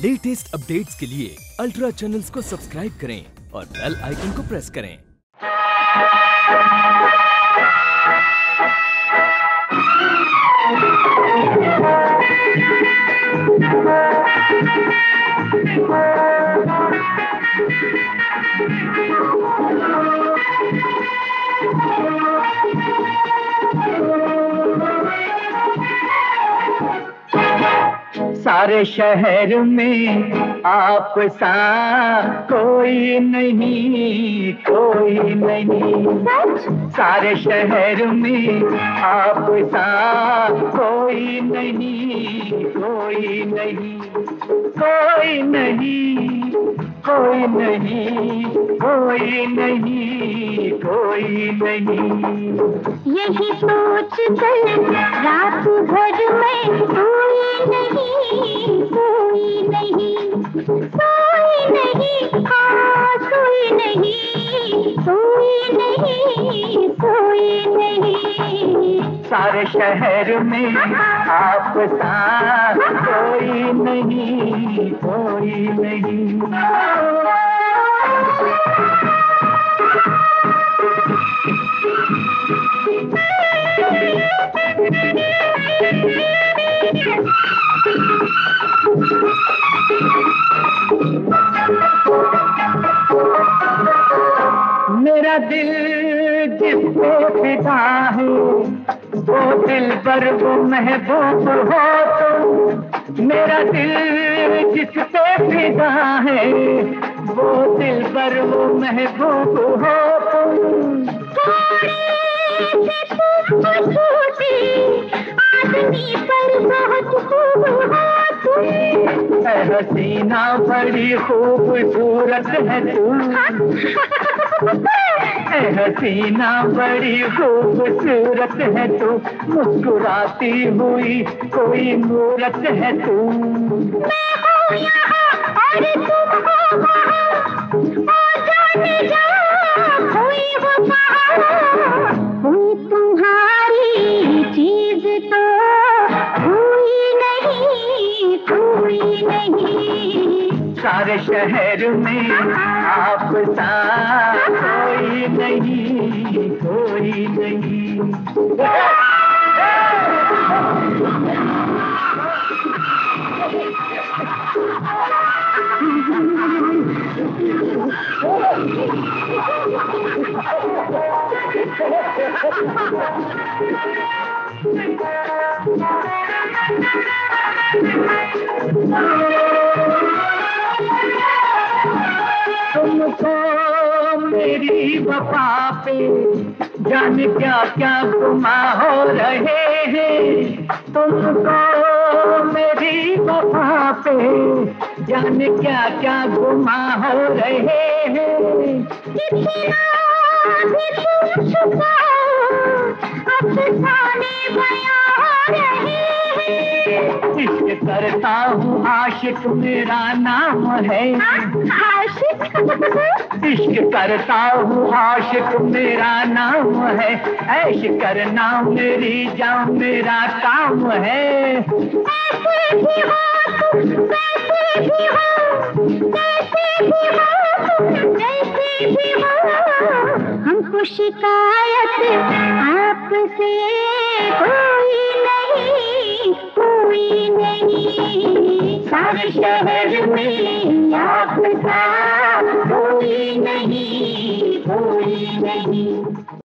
Latest updates के लिए ultra channels को सब्सक्राइब करें और बेल आइकन को प्रेस करें। सारे शहर में आप सा कोई नहीं, कोई नहीं। सारे शहर में आप सा कोई नहीं, कोई नहीं, कोई नहीं, कोई नहीं, कोई नहीं, कोई नहीं। यही सोच कर रात भर में सोई नहीं, सोई नहीं, सोई नहीं, हाँ सोई नहीं, सोई नहीं, सोई नहीं। सारे शहर में आप सा कोई नहीं, कोई नहीं। मेरा दिल जिस पे फिदा है वो दिल पर वो महबूब हो तुम। मेरा दिल जिस पे फिदा है वो दिल पर वो महबूब हो तुम। आदमी पर बहुत खूब हो तुम। हसीना बड़ी खूबसूरत है तू। हसीना बड़ी खूबसूरत है तू, मुस्कुराती हुई कोई मूरत है तू। मैं हूँ यहाँ और तुम हो वहाँ, और जाने जाओ कोई हो वहाँ। कोई तुम्हारी चीज तो कोई नहीं, कोई नहीं। सारे शहर में आप सा कोई नहीं, कोई नहीं। तुमको मेरी वफा पे जाने क्या क्या गुमा हो रहे हैं। तुमको मेरी वफा पे जाने क्या क्या गुमा हो रहे हैं। इश्क करता हूँ आशिक मेरा नाम है। आशिक इश्क करता हूँ आशिक मेरा नाम है। ऐश करना मेरी जान मेरा काम है। ऐसे भी हो तुम, वैसे भी हो, जैसे भी हो, जैसे भी हो। हमको शिकायत आपसे कोई नहीं, कोई नहीं। सारे शहर में आप सा कोई नहीं, कोई नहीं।